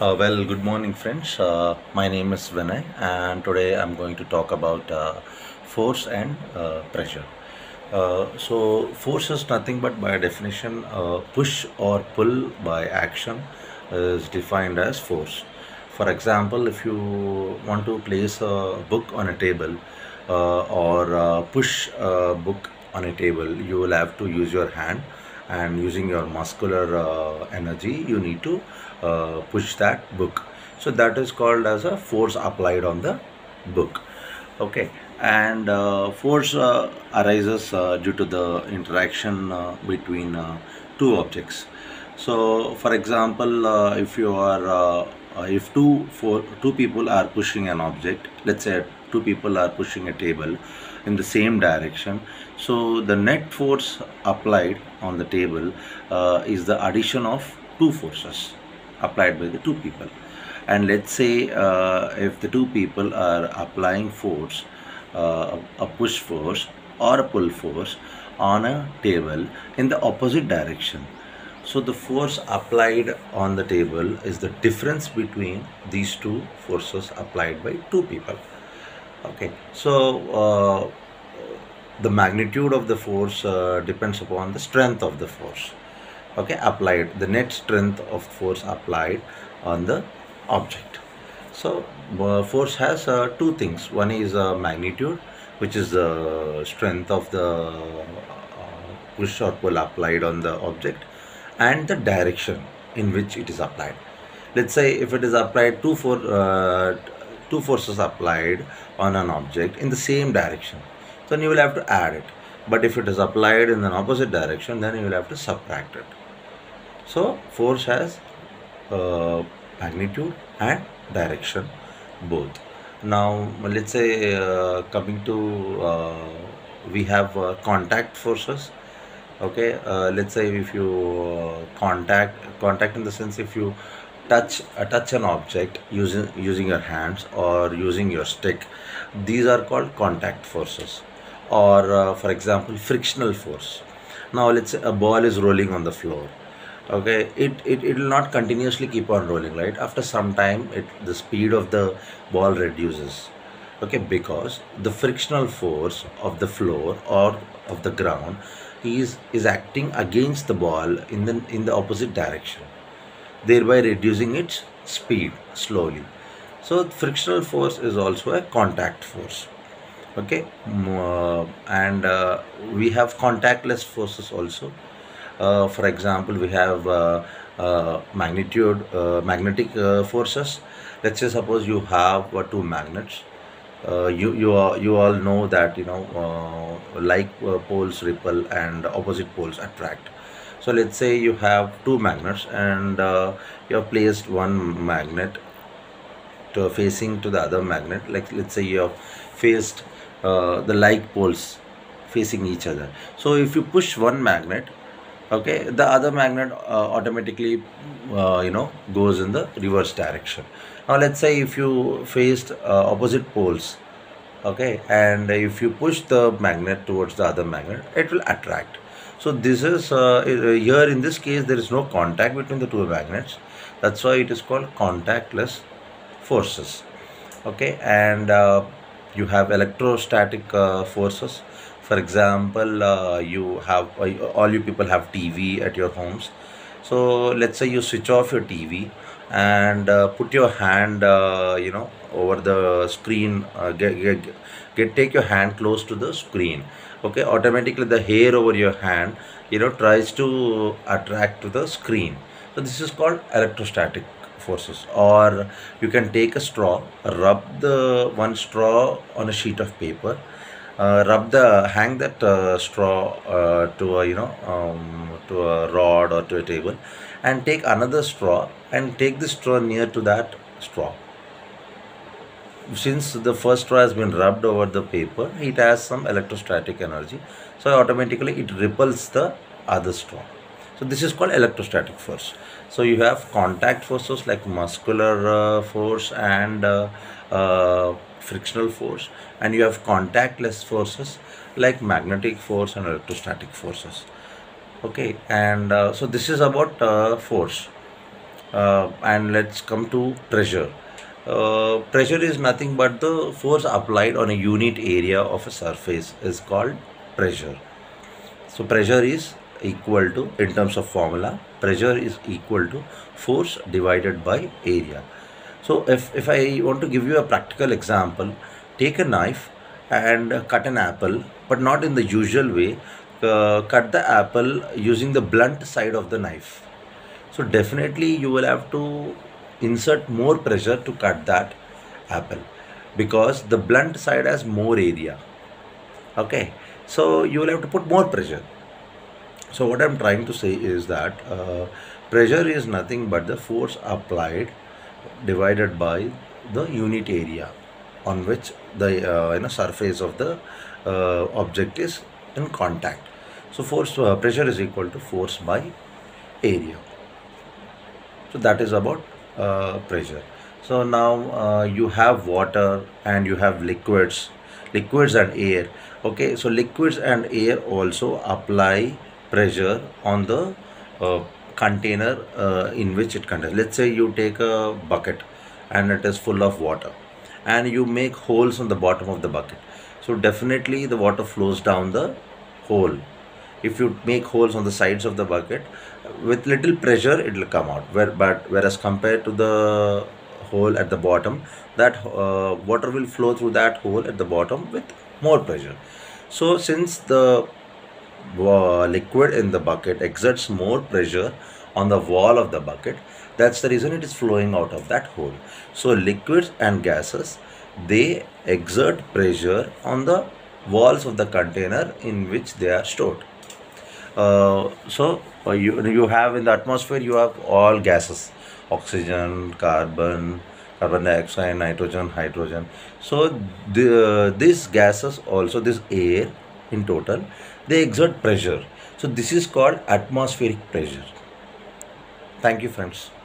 Good morning, friends. My name is Vinay, and today I'm going to talk about force and pressure. Force is nothing but, by definition, push or pull by action is defined as force. For example, if you want to place a book on a table or push a book on a table, you will have to use your hand, and using your muscular energy you need to push that book. So that is called as a force applied on the book. Okay. And force arises due to the interaction between two objects. So for example, if two people are pushing an object, let's say two people are pushing a table in the same direction, so the net force applied on the table is the addition of two forces applied by the two people. And let's say if the two people are applying force, a push force or a pull force on a table in the opposite direction, so the force applied on the table is the difference between these two forces applied by two people. Okay, so the magnitude of the force depends upon the strength of the force. Okay, applied, the net strength of force applied on the object. So force has two things. One is magnitude, which is the strength of the push or pull applied on the object, and the direction in which it is applied. Let's say if it is applied two forces applied on an object in the same direction, then you will have to add it. But if it is applied in an opposite direction, then you will have to subtract it. So force has magnitude and direction both. Now let's say coming to we have contact forces. Okay, let's say if you contact in the sense, if you touch an object using your hands or using your stick, these are called contact forces. Or for example, frictional force. Now let's say a ball is rolling on the floor. Okay, it will not continuously keep on rolling, right? After some time, the speed of the ball reduces. Okay, because the frictional force of the floor or of the ground is acting against the ball in the opposite direction, thereby reducing its speed slowly. So frictional force is also a contact force. Okay. And we have contactless forces also. For example, we have magnetic forces. Let's say suppose you have two magnets. You all know that like poles repel and opposite poles attract. So let's say you have two magnets, and you have placed one magnet facing to the other magnet. Like let's say you have faced the like poles facing each other. So if you push one magnet, okay, the other magnet automatically goes in the reverse direction. Now let's say if you faced opposite poles, okay, and if you push the magnet towards the other magnet, it will attract. So this is here in this case there is no contact between the two magnets. That's why it is called contactless forces. Okay. And you have electrostatic forces. For example, you have all you people have TV at your homes. So let's say you switch off your TV and put your hand over the screen, take your hand close to the screen. Okay, automatically the hair over your hand tries to attract to the screen. So this is called electrostatic forces. Or you can take a straw, rub the one straw on a sheet of paper, hang that straw to a to a rod or to a table, and take another straw and take the straw near to that straw. Since the first straw has been rubbed over the paper, it has some electrostatic energy, so automatically it repels the other straw. So this is called electrostatic force. So you have contact forces like muscular force and frictional force, and you have contactless forces like magnetic force and electrostatic forces. Okay. And so this is about force. And let's come to pressure. Pressure is nothing but the force applied on a unit area of a surface is called pressure. So pressure is equal to, in terms of formula, pressure is equal to force divided by area. So if I want to give you a practical example, take a knife and cut an apple, but not in the usual way. Cut the apple using the blunt side of the knife. So definitely you will have to insert more pressure to cut that apple, because the blunt side has more area. Okay, so you will have to put more pressure. So what I'm trying to say is that pressure is nothing but the force applied divided by the unit area on which the surface of the object is in contact. So force pressure is equal to force by area. So that is about pressure. So now you have water and you have liquids and air. Okay, so liquids and air also apply pressure on the container in which it contains. Let's say you take a bucket and it is full of water, and you make holes on the bottom of the bucket. So definitely the water flows down the hole. If you make holes on the sides of the bucket, with little pressure it will come out, whereas compared to the hole at the bottom, that water will flow through that hole at the bottom with more pressure. So since the liquid in the bucket exerts more pressure on the wall of the bucket, that's the reason it is flowing out of that hole. So liquids and gases, they exert pressure on the walls of the container in which they are stored. You have in the atmosphere, you have all gases: oxygen, carbon dioxide, nitrogen, hydrogen. So these gases also, this air in total, they exert pressure. So this is called atmospheric pressure. Thank you, friends.